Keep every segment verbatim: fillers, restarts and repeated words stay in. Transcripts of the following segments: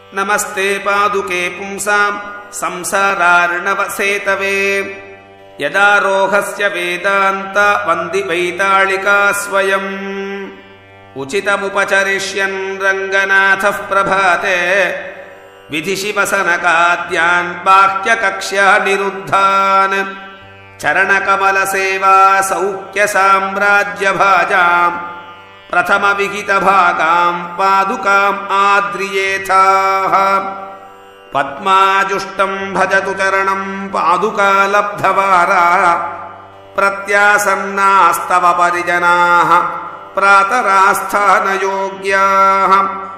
नमस्ते पादुके पुंसां संसारार्णवसेतवे यदारोहस्य वेदान्त वन्दि वैताళिका स्वयम् उचितमुपचरिष्यन् रङ्गनाथः प्रभाते विधिशिवसनकाद्यान् बाह्यकक्ष्या निरुद्धान् चरणकमलसेवा सौख्यसाम्राज्यभाजाम् प्रथमविहितभागाम् पादुकाम् आद्रियेथाः पद्माजुष्टम् भजतु चरणम् पादुकालब्धवारा प्रत्यासन्नास्तव परिजनाः प्रातरास्थानयोग्याः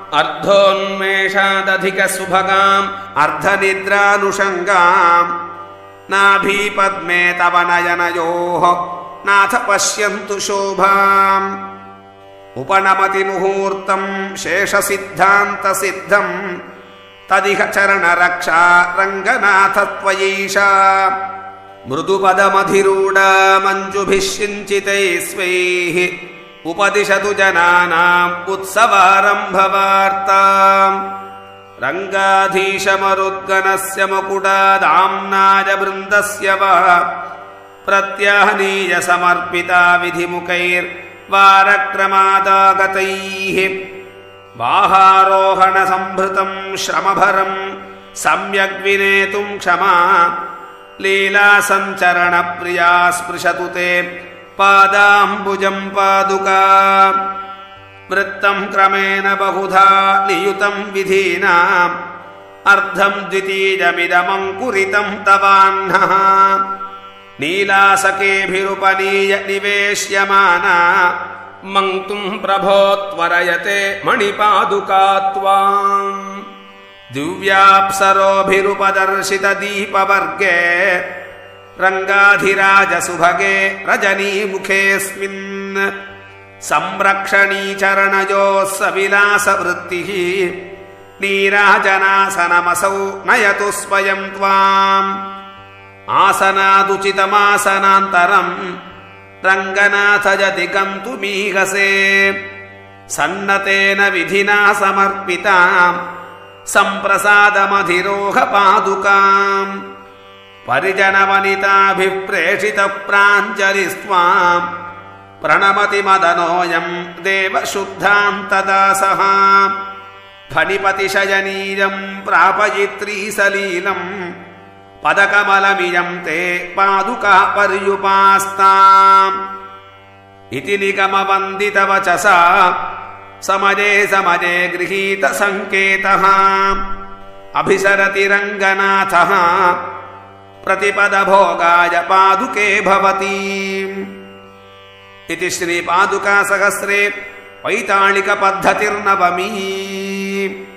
अर्धोन्मेषादधिकसुभगाम् अर्धनिद्रानुषङ्गाम् नाभीपद्मे तव नयनयोः नाथ पश्यन्तु शोभाम् उपनमति मुहूर्तम् शेषसिद्धान्तसिद्धम् तदिह चरणरक्षा रङ्गनाथ त्वयैषा मृदुपदमधिरूढा मञ्जुभिः सिञ्चितैः स्वैः उपदिशतु जनानाम् उत्सवारम्भवार्ताम् रङ्गाधीशमरुद्गणस्य मुकुटादाम्नाय वृन्दस्य वा प्रत्याहनीय समर्पिता विधिमुखैर्वारक्रमादागतैः वाहारोहणसम्भृतम् श्रमभरम् सम्यग्विनेतुम् क्षमा लीलासञ्चरणप्रिया स्पृशतु ते पादाम्बुजम् पादुका वृत्तम् क्रमेण बहुधा नियुतम् विधीनाम् अर्धम् द्वितीयमिदमङ्कुरितम् तवाह्नः नीलासकेभिरुपनीय निवेश्यमाना मङ्क्तुम् प्रभो त्वरयते मणिपादुका त्वाम् दिव्याप्सरोभिरुपदर्शित दीपवर्गे रङ्गाधिराजसुभगे रजनीमुखेऽस्मिन् संरक्षणीचरणयोः सविलासवृत्तिः नीराजनासनमसौ नयतु स्वयं त्वाम् आसनादुचितमासनान्तरम् रङ्गनाथ यदि गन्तुमीहसे सन्नतेन विधिना समर्पिताम् सम्प्रसादमधिरोह पादुकाम् परिजनवनिताभिः प्रेषितः प्राञ्जलिस्त्वाम् प्रणमति मदनोऽयम् देवशुद्धान्तदासः फणिपतिशयनीयम् प्रापयित्री सलीलम् पदकमलमियम् ते पादुका पर्युपास्ताम् इति निगमवन्दितवचसा समजे समजे गृहीत सङ्केतः अभिसरति रङ्गनाथः प्रतिपदभोगाय पादुके भवति इति श्री पादुका सहस्रे वैताళिक पद्धतिर्नवमी।